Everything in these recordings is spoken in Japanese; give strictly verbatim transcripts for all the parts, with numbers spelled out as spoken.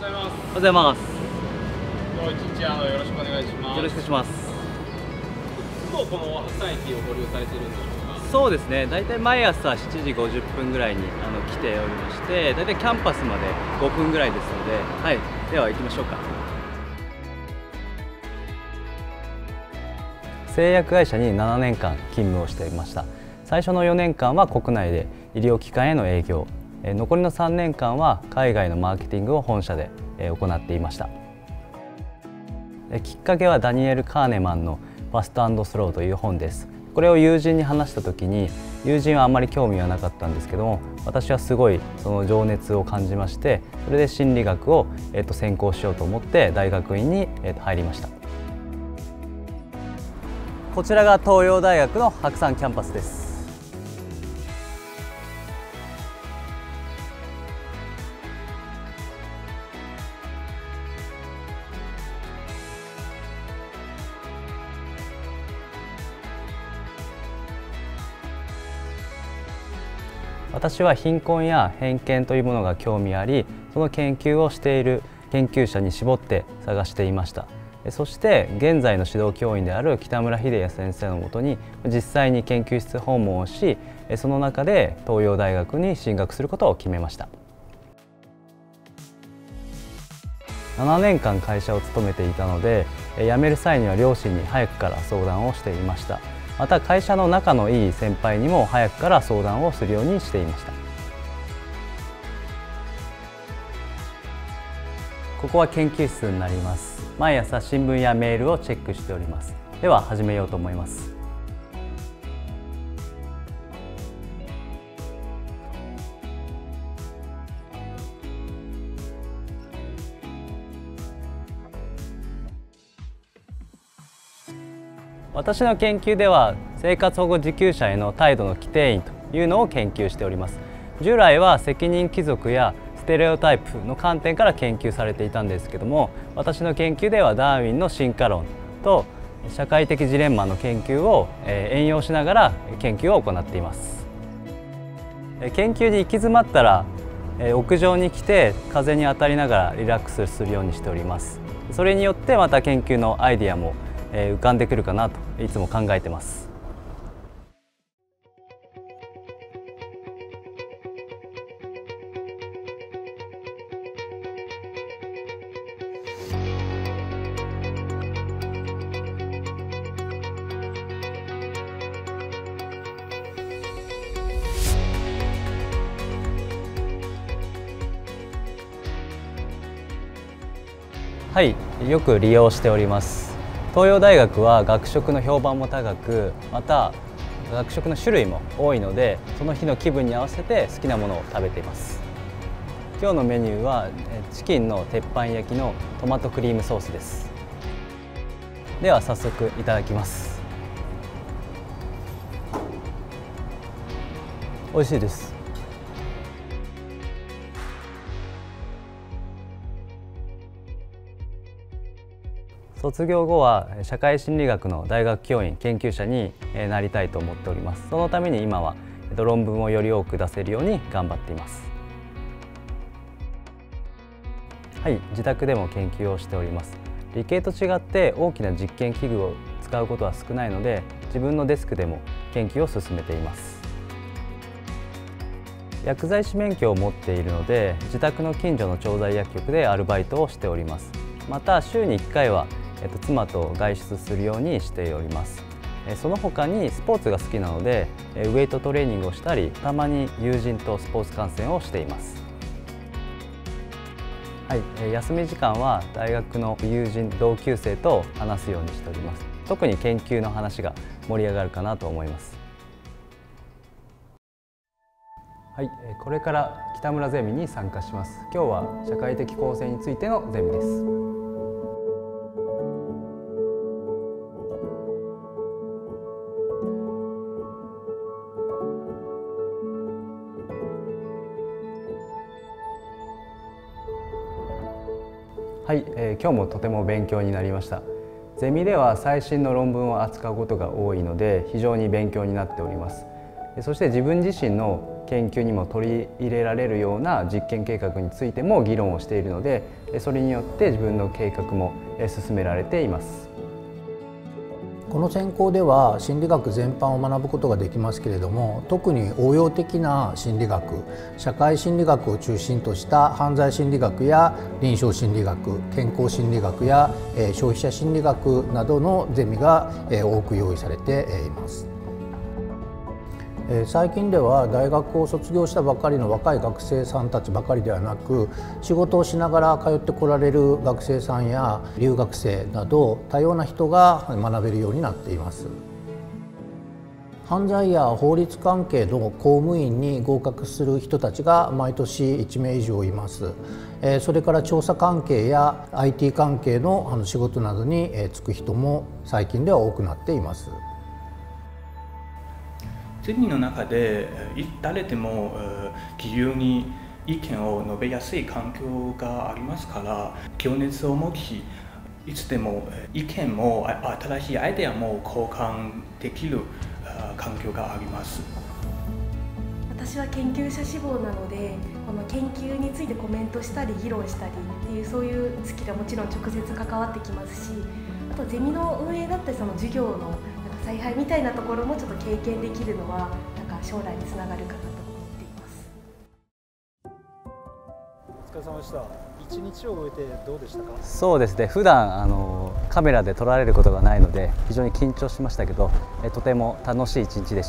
ございます。 おはようございます。 今日一日あのよろしくお願いします。 よろしくお願いします。 いつもこの白山駅をご利用されているんでしょうか。 そうですね。だいたい毎朝しちじごじゅっぷんぐらいにあの来ておりまして、だいたいキャンパスまでごふんぐらいですので、はい。では行きましょうか。製薬会社にななねんかん勤務をしていました。最初のよねんかんは国内で医療機関への営業、残りのさんねんかんは海外のマーケティングを本社で行っていました。きっかけはダニエル・カーネマンの「ファスト&スロー」という本です。これを友人に話した時に、友人はあんまり興味はなかったんですけども、私はすごいその情熱を感じまして、それで心理学を、えっと、専攻しようと思って大学院に、えっと、入りました。こちらが東洋大学の白山キャンパスです。私は貧困や偏見というものが興味あり、その研究をしている研究者に絞って探していました。そして現在の指導教員である北村秀也先生のもとに実際に研究室訪問をし、その中で東洋大学に進学することを決めました。ななねんかん会社を勤めていたので、辞める際には両親に早くから相談をしていました。また会社の仲のいい先輩にも早くから相談をするようにしていました。ここは研究室になります。毎朝新聞やメールをチェックしております。では始めようと思います。私の研究では生活保護受給者への態度の規定員というのを研究しております。従来は責任帰属やステレオタイプの観点から研究されていたんですけども、私の研究ではダーウィンの進化論と社会的ジレンマの研究を援用しながら研究を行っています。研究に行き詰まったら屋上に来て風に当たりながらリラックスするようにしております。それによってまた研究のアイディアも浮かんでくるかなといつも考えてます。はい、よく利用しております。東洋大学は学食の評判も高く、また学食の種類も多いので、その日の気分に合わせて好きなものを食べています。今日のメニューはチキンの鉄板焼きのトマトクリームソースです。では早速いただきます。美味しいです。卒業後は社会心理学の大学教員研究者になりたいと思っております。そのために今は論文をより多く出せるように頑張っています。はい、自宅でも研究をしております。理系と違って大きな実験器具を使うことは少ないので、自分のデスクでも研究を進めています。薬剤師免許を持っているので、自宅の近所の調剤薬局でアルバイトをしております。また週にいっかいはえっと、妻と外出するようにしております。その他にスポーツが好きなのでウェイトトレーニングをしたり、たまに友人とスポーツ観戦をしています。はい、休み時間は大学の友人同級生と話すようにしております。特に研究の話が盛り上がるかなと思います。はい、これから北村ゼミに参加します。今日は社会的構成についてのゼミです。はい、えー、今日もとても勉強になりました。ゼミでは最新の論文を扱うことが多いので非常に勉強になっております。そして自分自身の研究にも取り入れられるような実験計画についても議論をしているので、それによって自分の計画も進められています。 この専攻では心理学全般を学ぶことができますけれども、特に応用的な心理学、社会心理学を中心とした犯罪心理学や臨床心理学、健康心理学や消費者心理学などのゼミが多く用意されています。最近では大学を卒業したばかりの若い学生さんたちばかりではなく、仕事をしながら通ってこられる学生さんや留学生など多様な人が学べるようになっています。犯罪や法律関係の公務員に合格する人たちが毎年いちめい以上います。それから調査関係や アイティー 関係の仕事などに就く人も最近では多くなっています。 ゼミの中で誰でも自由に意見を述べやすい環境がありますから、情熱を持ち、いつでも意見も新しいアイデアも交換できる環境があります。 私は研究者志望なので、この研究についてコメントしたり議論したりっていう、そういうスキルはもちろん直接関わってきますし、あとゼミの運営だったりその授業の采配みたいなところもちょっと経験できるのは、なんか将来につながるかなと思っています。 お疲れ様でした。一日を終えてどうでしたか？ そうですね。普段あのカメラで撮られることがないので非常に緊張しましたけど、えとても楽しい一日でした。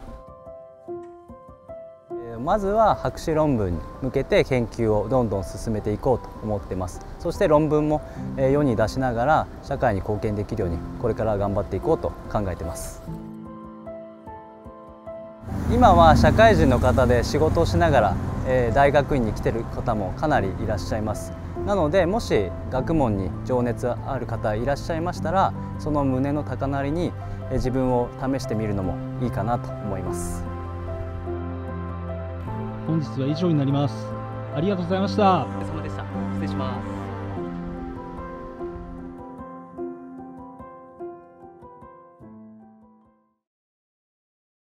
まずは博士論文に向けて研究をどんどん進めていこうと思っています。そして論文も世に出しながら社会に貢献できるようにこれから頑張っていこうと考えています。今は社会人の方で仕事をしながら大学院に来ている方もかなりいらっしゃいます。なのでもし学問に情熱ある方いらっしゃいましたら、その胸の高鳴りに自分を試してみるのもいいかなと思います。 本日は以上になります。ありがとうございました。 お疲れ様でした。失礼します。